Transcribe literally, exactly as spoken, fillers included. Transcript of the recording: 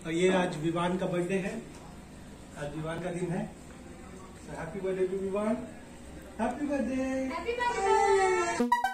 और ये आज विवान का बर्थडे है, आज विवान का दिन है। Happy birthday to Vivaan, happy birthday.